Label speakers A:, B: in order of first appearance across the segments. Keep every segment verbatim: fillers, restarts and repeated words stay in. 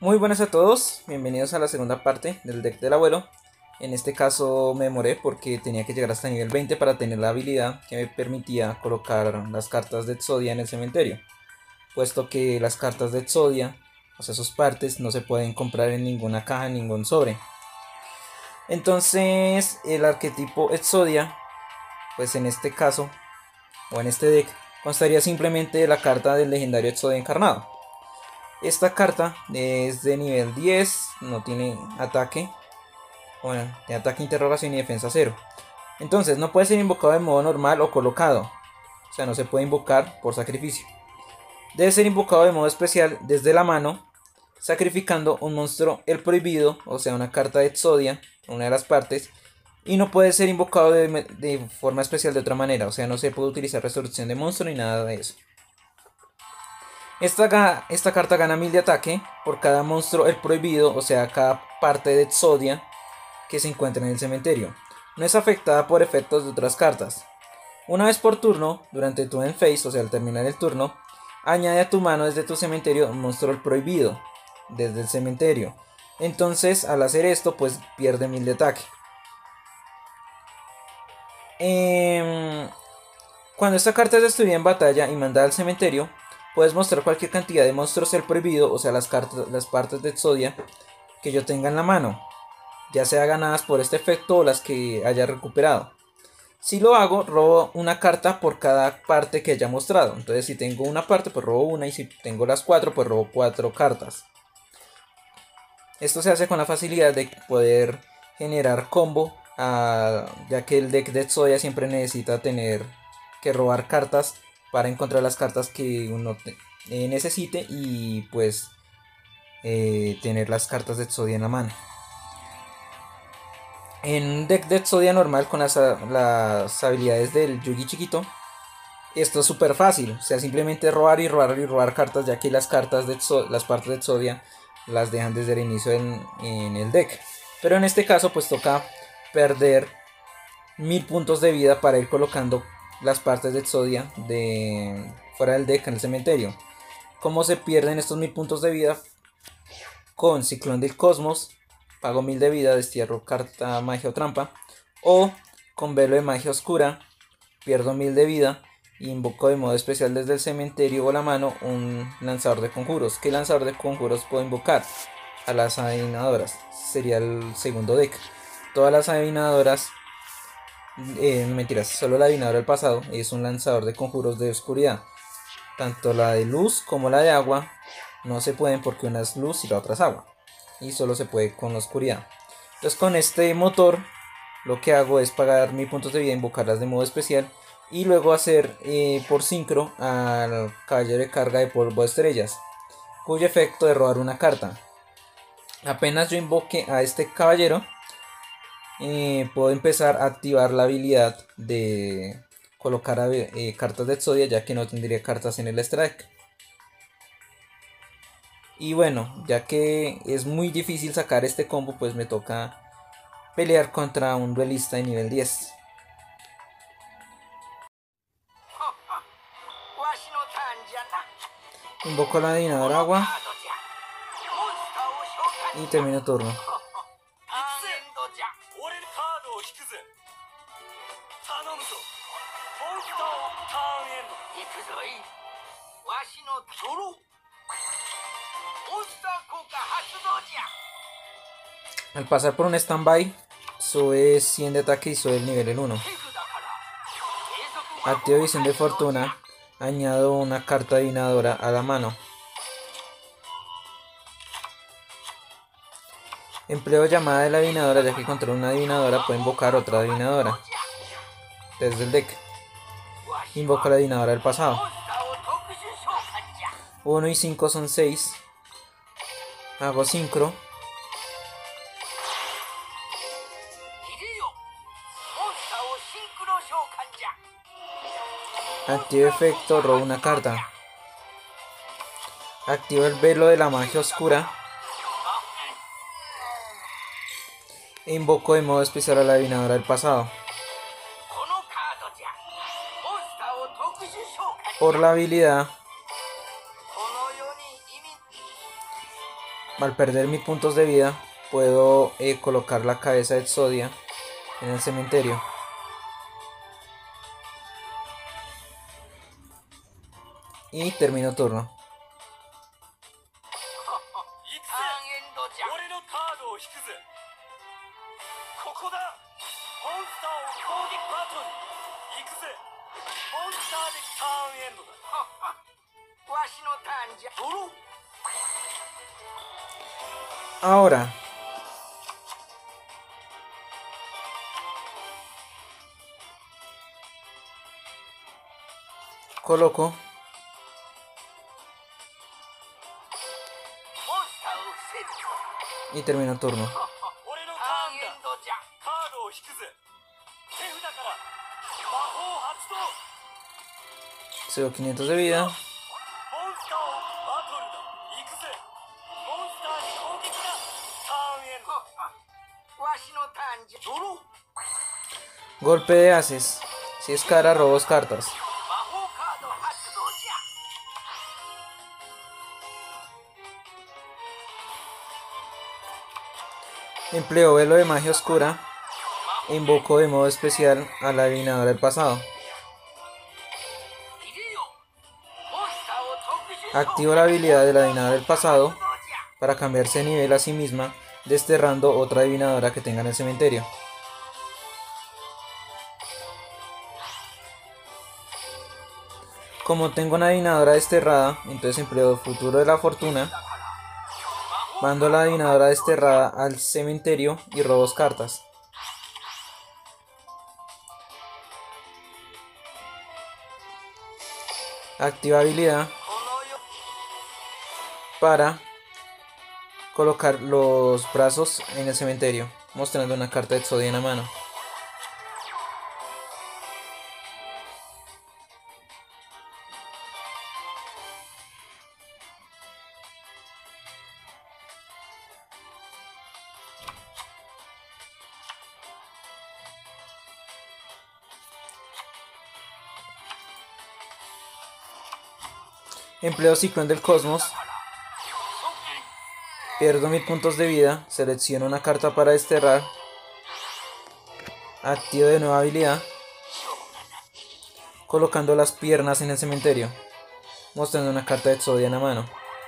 A: Muy buenas a todos, bienvenidos a la segunda parte del deck del abuelo. En este caso me demoré porque tenía que llegar hasta nivel veinte para tener la habilidad que me permitía colocar las cartas de Exodia en el cementerio, puesto que las cartas de Exodia, o sea sus partes, no se pueden comprar en ninguna caja, en ningún sobre. Entonces el arquetipo Exodia, pues en este caso, o en este deck, constaría simplemente de la carta del legendario Exodia encarnado. Esta carta es de nivel diez, no tiene ataque, bueno, de ataque, interrogación y defensa cero. Entonces no puede ser invocado de modo normal o colocado, o sea, no se puede invocar por sacrificio. Debe ser invocado de modo especial desde la mano, sacrificando un monstruo el prohibido, o sea, una carta de Exodia, una de las partes, y no puede ser invocado de, de forma especial de otra manera, o sea, no se puede utilizar resolución de monstruo ni nada de eso. Esta, esta carta gana mil de ataque por cada monstruo el prohibido, o sea, cada parte de Exodia que se encuentra en el cementerio. No es afectada por efectos de otras cartas. Una vez por turno, durante tu end phase, o sea, al terminar el turno, añade a tu mano desde tu cementerio un monstruo el prohibido, desde el cementerio. Entonces, al hacer esto, pues pierde mil de ataque. Eh, cuando esta carta es destruida en batalla y mandada al cementerio, puedes mostrar cualquier cantidad de monstruos el prohibido, o sea, las, cartas, las partes de Exodia que yo tenga en la mano, ya sea ganadas por este efecto o las que haya recuperado. Si lo hago, robo una carta por cada parte que haya mostrado. Entonces, si tengo una parte, pues robo una, y si tengo las cuatro, pues robo cuatro cartas. Esto se hace con la facilidad de poder generar combo, uh, ya que el deck de Exodia siempre necesita tener que robar cartas para encontrar las cartas que uno eh, necesite y pues eh, tener las cartas de Exodia en la mano. En un deck de Exodia normal con las, las habilidades del Yugi chiquito, esto es súper fácil, o sea, simplemente robar y robar y robar cartas, ya que las cartas de Exodia, las partes de Exodia las dejan desde el inicio en, en el deck. Pero en este caso pues toca perder mil puntos de vida para ir colocando las partes de Exodia de fuera del deck en el cementerio. ¿Cómo se pierden estos mil puntos de vida? Con Ciclón del Cosmos, pago mil de vida, destierro carta, magia o trampa. O con Velo de Magia Oscura, pierdo mil de vida y invoco de modo especial desde el cementerio o la mano un lanzador de conjuros. ¿Qué lanzador de conjuros puedo invocar? A las adivinadoras, sería el segundo deck. Todas las adivinadoras, eh, mentiras, solo la adivinadora del pasado es un lanzador de conjuros de oscuridad. Tanto la de luz como la de agua no se pueden porque una es luz y la otra es agua, y solo se puede con la oscuridad. Entonces con este motor lo que hago es pagar mis puntos de vida, invocarlas de modo especial y luego hacer eh, por sincro al caballero de carga de polvo de estrellas, cuyo efecto es robar una carta. Apenas yo invoque a este caballero, eh, puedo empezar a activar la habilidad de colocar eh, cartas de Exodia, ya que no tendría cartas en el strike. Y bueno, ya que es muy difícil sacar este combo, pues me toca pelear contra un duelista de nivel diez. Invoco la adivinadora agua y termino turno. Al pasar por un standby, sube cien de ataque y sube el nivel en uno. Activo visión de fortuna, añado una carta adivinadora a la mano. Empleo llamada de la adivinadora, ya que contra una adivinadora puede invocar otra adivinadora desde el deck. Invoco la adivinadora del pasado. uno y cinco son seis. Hago sincro. Activo efecto, robo una carta. Activo el velo de la magia oscura. E invoco de modo especial a la adivinadora del pasado. Por la habilidad Al perder mis puntos de vida, puedo eh, colocar la cabeza de Exodia en el cementerio. Y termino turno. Ahora coloco y termino turno. Cedo quinientos de vida. Golpe de haces. Si es cara, robo dos cartas. Empleo velo de magia oscura. E invoco de modo especial a la adivinadora del pasado. Activo la habilidad de la adivinadora del pasado para cambiarse de nivel a sí misma, desterrando otra adivinadora que tenga en el cementerio. Como tengo una adivinadora desterrada, entonces empleo futuro de la fortuna. Mando la adivinadora desterrada al cementerio y robo dos cartas. Activa habilidad para colocar los brazos en el cementerio, mostrando una carta de Exodia en la mano. Empleo Ciclón del Cosmos. Pierdo mis puntos de vida. Selecciono una carta para desterrar. Activo de nueva habilidad, colocando las piernas en el cementerio, mostrando una carta de Exodia en la mano.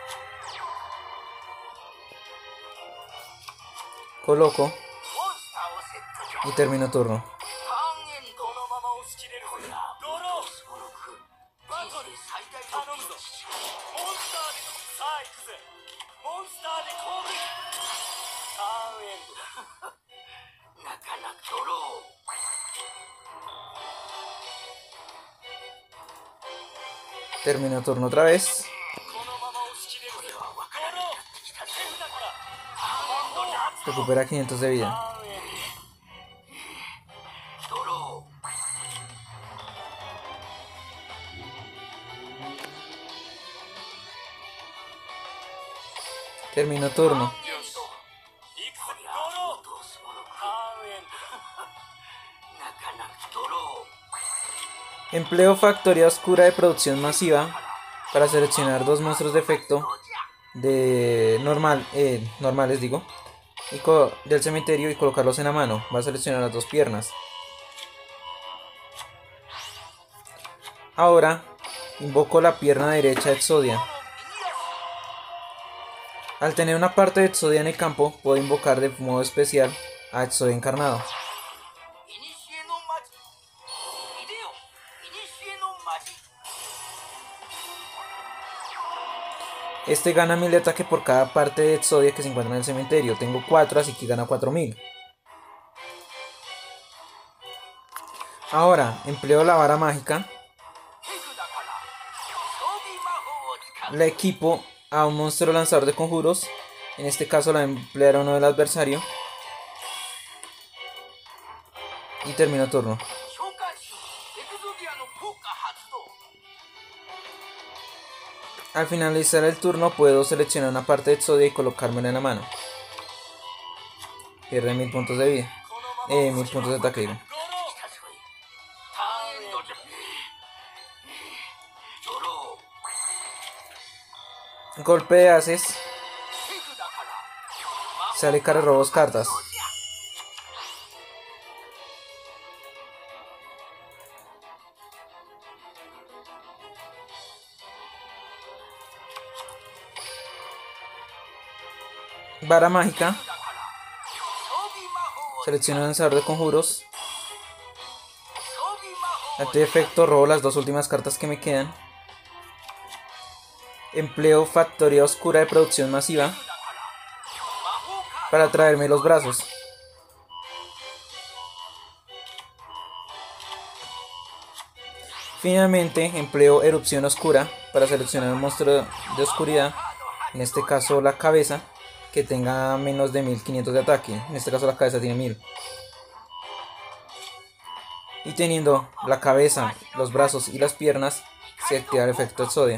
A: Coloco y termino turno. Termino turno otra vez. Recupera quinientos de vida. Termino turno. Empleo Factoría Oscura de producción masiva para seleccionar dos monstruos de efecto de normal, eh, normales digo, y del cementerio y colocarlos en la mano. Va a seleccionar las dos piernas. Ahora invoco la pierna derecha de Exodia. Al tener una parte de Exodia en el campo, puedo invocar de modo especial a Exodia encarnado. Este gana mil de ataque por cada parte de Exodia que se encuentra en el cementerio. Tengo cuatro, así que gana cuatro mil. Ahora empleo la vara mágica. La equipo a un monstruo lanzador de conjuros. En este caso la empleará uno del adversario. Y termino turno. Al finalizar el turno puedo seleccionar una parte de Exodia y colocármela en la mano. Pierde mil puntos de vida. Eh, mil puntos de ataque. Digo. Golpe de haces. Sale cara robos cartas. Vara mágica. Selecciono lanzador de conjuros. A este efecto robo las dos últimas cartas que me quedan. Empleo factoría oscura de producción masiva para traerme los brazos. Finalmente empleo erupción oscura para seleccionar un monstruo de oscuridad, en este caso la cabeza, que tenga menos de mil quinientos de ataque. En este caso la cabeza tiene mil. Y teniendo la cabeza, los brazos y las piernas, se activa el efecto Exodia.